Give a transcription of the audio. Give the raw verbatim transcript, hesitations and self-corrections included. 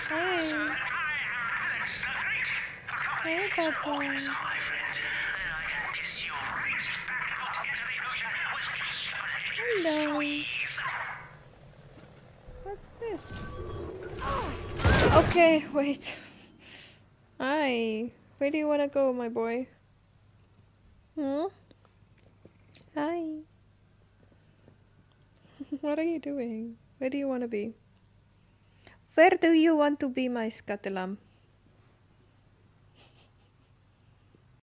Hey. Hey, Papa. Hello. What's this? Okay, wait. Hi. Where do you want to go, my boy? Hmm? Hi. What are you doing? Where do you want to be? Where do you want to be, my scuttelam?